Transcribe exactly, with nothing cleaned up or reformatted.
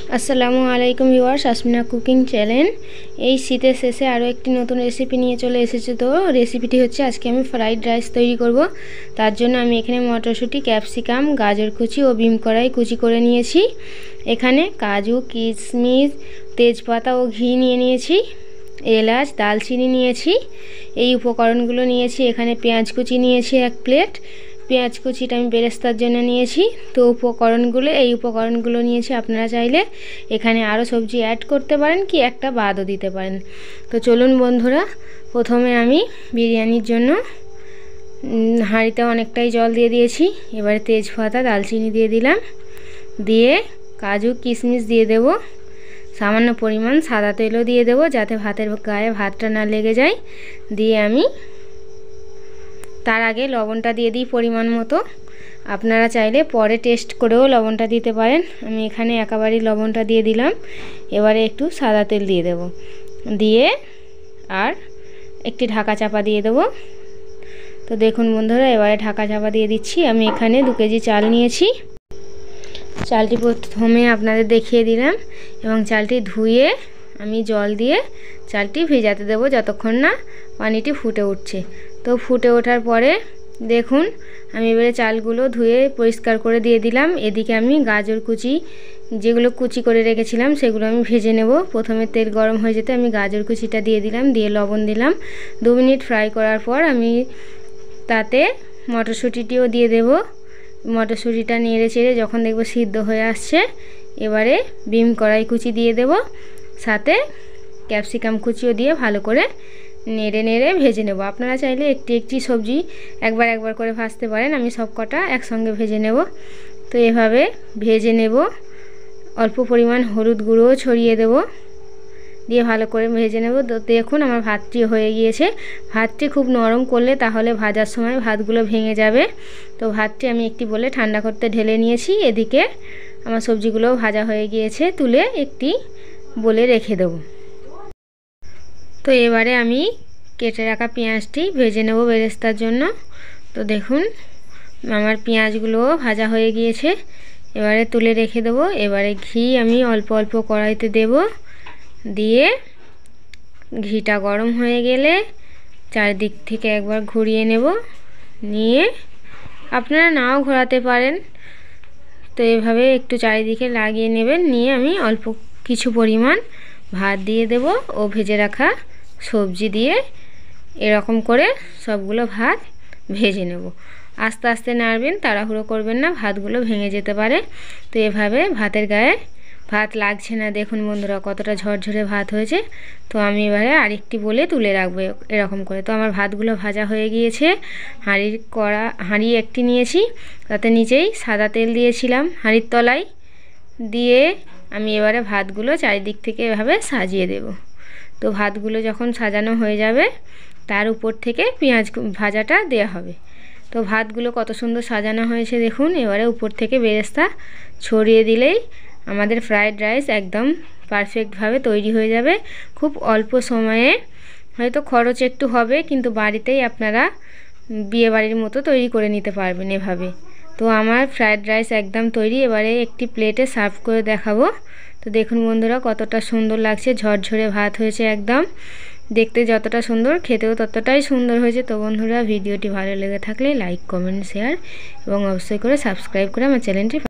আসসালামু আলাইকুম viewers, Asmina cooking channel. এই শীতের শেষে আরও একটি নতুন রেসিপি নিয়ে চলে এসেছে। তো রেসিপিটি হচ্ছে আজকে আমি ফ্রাইড রাইস তৈরি করব। তার জন্য আমি এখানে মটরশুঁটি, ক্যাপসিকাম, গাজর কুচি ও বিম কড়াই কুচি করে নিয়েছি। এখানে কাজু, কিশমিশ, তেজপাতা ও ঘি নিয়ে নিয়েছি, এলাচ, দালচিনি নিয়েছি। এই উপকরণগুলো নিয়েছি। এখানে পেঁয়াজ কুচি নিয়েছি এক প্লেট। পেঁয়াজ কুচিটা আমি বেরেস্তার জন্য নিয়েছি। তো উপকরণগুলো এই উপকরণগুলো নিয়েছি। আপনারা চাইলে এখানে আরও সবজি অ্যাড করতে পারেন, কি একটা বাদও দিতে পারেন। তো চলুন বন্ধুরা, প্রথমে আমি বিরিয়ানির জন্য হাঁড়িতে অনেকটাই জল দিয়ে দিয়েছি। এবারে তেজপাতা, দালচিনি দিয়ে দিলাম, দিয়ে কাজু, কিশমিশ দিয়ে দেব। সামান্য পরিমাণ সাদা তেলও দিয়ে দেব, যাতে ভাতের গায়ে ভাতটা না লেগে যায়। দিয়ে আমি তার আগে লবণটা দিয়ে দিই পরিমাণ মতো। আপনারা চাইলে পরে টেস্ট করেও লবণটা দিতে পারেন। আমি এখানে একেবারেই লবণটা দিয়ে দিলাম। এবারে একটু সাদা তেল দিয়ে দেব, দিয়ে আর একটি ঢাকা চাপা দিয়ে দেব। তো দেখুন বন্ধুরা, এবারে ঢাকা চাপা দিয়ে দিচ্ছি। আমি এখানে দু কেজি চাল নিয়েছি। চালটি প্রথমে আপনাদের দেখিয়ে দিলাম, এবং চালটি ধুয়ে আমি জল দিয়ে চালটি ভেজাতে দেবো যতক্ষণ না পানিটি ফুটে উঠছে। তো ফুটে ওঠার পরে দেখুন, আমি এবারে চালগুলো ধুয়ে পরিষ্কার করে দিয়ে দিলাম। এদিকে আমি গাজর কুচি, যেগুলো কুচি করে রেখেছিলাম, সেগুলো আমি ভেজে নেব। প্রথমে তেল গরম হয়ে যেতে আমি গাজর কুচিটা দিয়ে দিলাম, দিয়ে লবণ দিলাম। দু মিনিট ফ্রাই করার পর আমি তাতে মটরশুঁটিটিও দিয়ে দেব। মটরশুঁটিটা নেড়ে চেড়ে যখন দেখব সিদ্ধ হয়ে আসছে, এবারে বিম কড়াই কুচি দিয়ে দেব, সাথে ক্যাপসিকাম কুচিও দিয়ে ভালো করে নেড়ে নেড়ে ভেজে নেব। আপনারা চাইলে একটি একটি সবজি একবার একবার করে ভাজতে পারেন। আমি সব কটা একসঙ্গে ভেজে নেব। তো এভাবে ভেজে নেব। অল্প পরিমাণ হলুদ গুঁড়োও ছড়িয়ে দেব, দিয়ে ভালো করে ভেজে নেব। তো দেখুন আমার ভাতটি হয়ে গিয়েছে। ভাতটি খুব নরম করলে তাহলে ভাজার সময় ভাতগুলো ভেঙে যাবে। তো ভাতটি আমি একটি বলে ঠান্ডা করতে ঢেলে নিয়েছি। এদিকে আমার সবজিগুলোও ভাজা হয়ে গিয়েছে, তুলে একটি বলে রেখে দেব। তো এবারে আমি কেটে রাখা পেঁয়াজটি ভেজে নেব বেরেস্তার জন্য। তো দেখুন আমার পেঁয়াজগুলোও ভাজা হয়ে গিয়েছে। এবারে তুলে রেখে দেব। এবারে ঘি আমি অল্প অল্প কড়াইতে দেব, দিয়ে ঘিটা গরম হয়ে গেলে চারিদিক থেকে একবার ঘুরিয়ে নেব। নিয়ে আপনারা নাও ঘোরাতে পারেন। তো এভাবে একটু চারিদিকে লাগিয়ে নেবেন। নিয়ে আমি অল্প কিছু পরিমাণ ভাত দিয়ে দেব ও ভেজে রাখা সবজি দিয়ে এরকম করে সবগুলো ভাত ভেজে নেব। আস্তে আস্তে নাড়বেন, তাড়াহুড়ো করবেন না, ভাতগুলো ভেঙে যেতে পারে। তো এভাবে ভাতের গায়ে ভাত লাগছে না। দেখুন বন্ধুরা কতটা ঝরঝরে ভাত হয়েছে। তো আমি এবারে আরেকটি বলে তুলে রাখবো এরকম করে। তো আমার ভাতগুলো ভাজা হয়ে গিয়েছে। হাঁড়ির কড়া হাঁড়ি একটি নিয়েছি, তাতে নিচেই সাদা তেল দিয়েছিলাম হাঁড়ির তলায়। দিয়ে আমি এবারে ভাতগুলো চারিদিক থেকে এভাবে সাজিয়ে দেব। তো ভাতগুলো যখন সাজানো হয়ে যাবে, তার উপর থেকে পেঁয়াজ ভাজাটা দেওয়া হবে। তো ভাতগুলো কত সুন্দর সাজানো হয়েছে দেখুন। এবারে উপর থেকে বেরেস্তা ছড়িয়ে দিলেই আমাদের ফ্রাইড রাইস একদম পারফেক্টভাবে তৈরি হয়ে যাবে। খুব অল্প সময়ে, হয়তো খরচ একটু হবে, কিন্তু বাড়িতেই আপনারা বিয়েবাড়ির মতো তৈরি করে নিতে পারবেন এভাবে। তো আমার ফ্রাইড রাইস একদম তৈরি। এবারে একটি প্লেটে সার্ভ করে দেখাবো। তো দেখুন বন্ধুরা কতটা সুন্দর লাগছে, ঝরঝরে ভাত হয়েছে একদম। দেখতে যতটা সুন্দর, খেতেও ততটাই সুন্দর হয়েছে। তো বন্ধুরা, ভিডিওটি ভালো লেগে থাকলে লাইক, কমেন্ট, শেয়ার এবং অবশ্যই করে সাবস্ক্রাইব করে আমার চ্যানেলটি